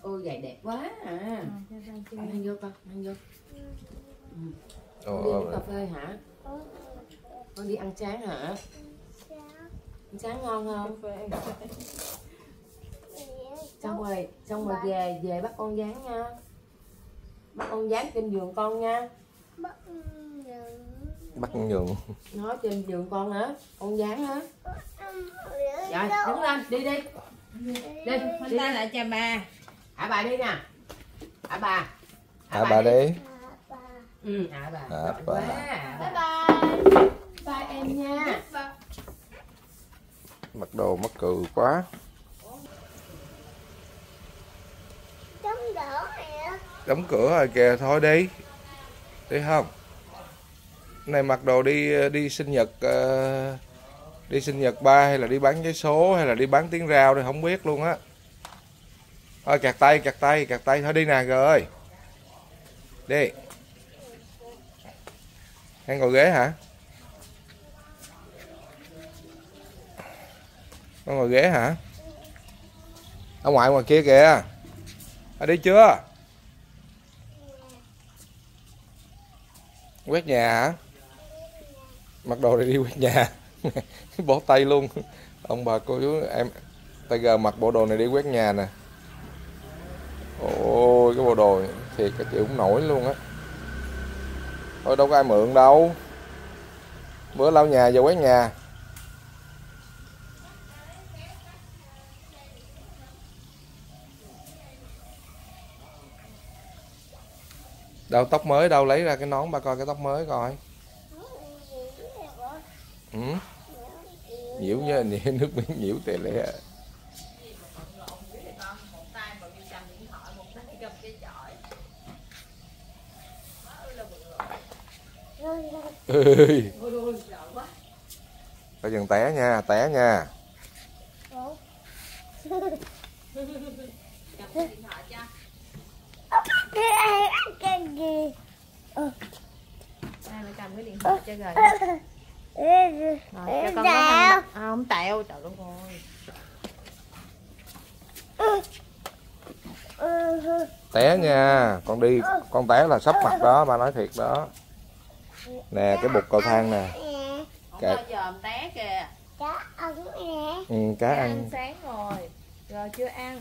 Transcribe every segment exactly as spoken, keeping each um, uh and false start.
Ôi giày đẹp quá à. Ăn vô con, ăn vô. Ừ. Con đi uống cà phê hả? Con đi ăn sáng hả? Ăn sáng ngon không? Xong rồi, xong rồi về về bắt con dán nha. Bắt con dán trên giường con nha. Bắt con giường. Nó trên giường con hả? Con dán hả? Rồi, đứng lên, đi đi. Đi, đi ta lại cha ba. Hả bà đi nè. Hả bà. Hả bà đi. Ừ, hả bà. Hả bà. Bye bye. Bye em nha. Mặc đồ mắc cười quá. Đóng cửa rồi kìa, thôi đi. Đi không? Này mặc đồ đi đi sinh nhật uh, đi sinh nhật ba hay là đi bán vé số hay là đi bán tiếng rao đây không biết luôn á. Thôi kẹt tay, kẹt tay, kẹt tay thôi đi nè rồi ơi. Đi. Hay ngồi ghế hả? Con ngồi ghế hả? Ở ngoài ngoài kia kìa. À, đi chưa? Quét nhà hả? Mặc đồ để đi quét nhà. Bó tay luôn. Ông bà cô chú em tay gờ mặc bộ đồ này đi quét nhà nè. Ôi cái bộ đồ này, thiệt cái chịu không nổi luôn á. Thôi đâu có ai mượn đâu. Bữa lau nhà giờ quét nhà. Đâu tóc mới đâu, lấy ra cái nón ba coi cái tóc mới coi. Ừ. Nhiễu nhá, nước miếng nhiễu tè lẹ. Ơi. Coi chừng té nha, té nha. Ai mà cầm cái điện thoại cho rồi. Rồi, cho con có không? Không tẹo, trời đất ơi. Té nha, con đi con té là sắp mặt đó, ba nói thiệt đó. Nè cái bục cầu thang nè. Cá dòm té kìa. Cá ăn nè. Ừ, cá ăn. Ăn sáng rồi. Rồi chưa ăn.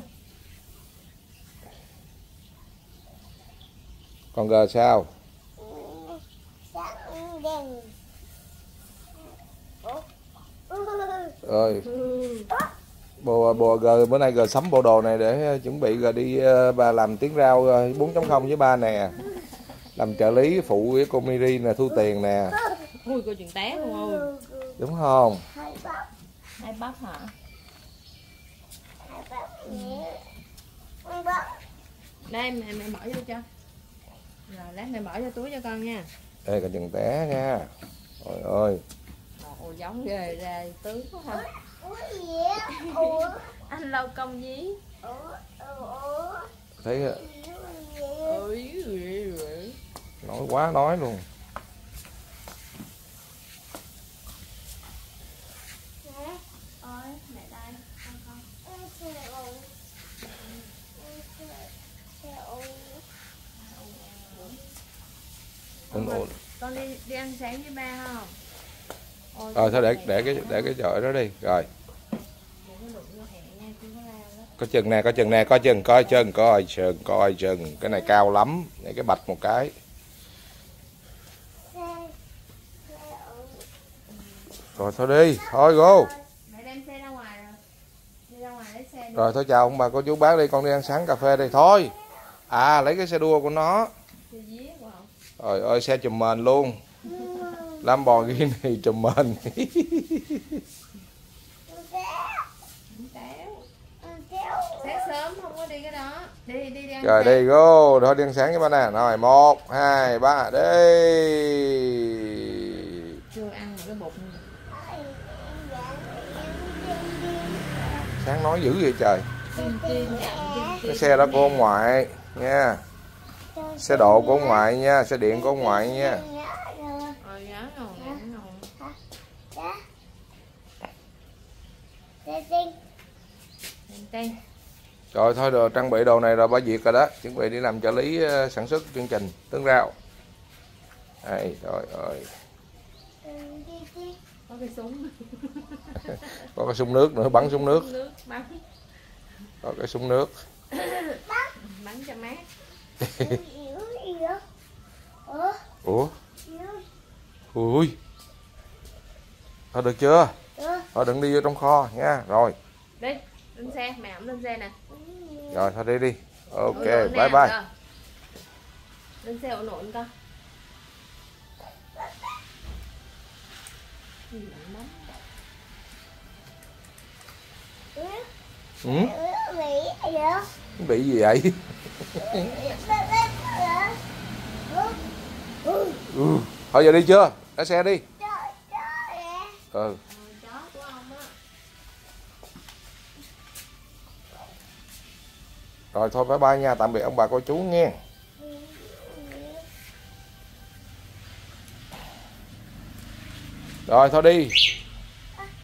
Còn gờ sao? Rồi. Bồ bồ gờ bữa nay gờ sắm bộ đồ này để chuẩn bị gờ đi bà làm tiếng rao bốn chấm không với ba nè. Làm trợ lý phụ với cô Miri nè, thu tiền nè. Ui cô chuyện té luôn ơi. Đúng không? Hai bắp hả? Đây mẹ mẹ mở vô cho. Rồi lát mẹ mở cho túi cho con nha. Ê còn chừng té nha. Trời ơi. Ồ giống ghê ra tướng quá hả? Anh lâu công dí. Thấy Ôi, nói quá nói luôn. Con, con, con đi đi ăn sáng với ba không? Ôi, Rồi thôi để để cái để cái chọi đó đi. Rồi. Coi chừng nè, coi chừng nè, coi chừng, coi chừng, coi chừng, coi chừng. Cái này cao lắm, để cái bạch một cái. Rồi thôi đi, thôi go. Mẹ đem xe ra ngoài rồi. Đi ra ngoài lấy xe đi. Rồi thôi chào ông bà cô chú bác đi, con đi ăn sáng cà phê đây thôi. À lấy cái xe đua của nó. Trời ơi xe chùm mền luôn. Lamborghini chùm mền. Sáng sớm không có đi cái đó. Đi đi đi ăn. Rồi đi go, thôi đi ăn sáng với ba nè. Rồi một, hai, ba đi. Chưa ăn cái bột. Sáng nói dữ vậy trời. Cái xe đó của ông ngoại nha. Xe độ của ông ngoại nha, xe điện của ông ngoại nha. Rồi thôi rồi, trang bị đồ này rồi ba việc rồi đó, chuẩn bị đi làm trợ lý sản xuất chương trình Tương Rau. Đây, rồi rồi. Có cái súng. Có cái súng nước nữa, bắn súng nước. Nước bắn. Có cái súng nước. Bắn cho mát. Ủa? Ui. Thôi được chưa? Thôi đừng đi vô trong kho nha. Rồi. Đi, lên xe, mẹ ổng lên xe nè. Rồi thôi đi đi. Ok, Ổn bye nè, bye. rồi. Lên xe ổn ổn con. Ừ? Bị gì vậy? Ừ. Thôi giờ đi chưa? Lái xe đi. Ừ. Rồi thôi bye bye nha, tạm biệt ông bà cô chú nghe. Rồi thôi đi.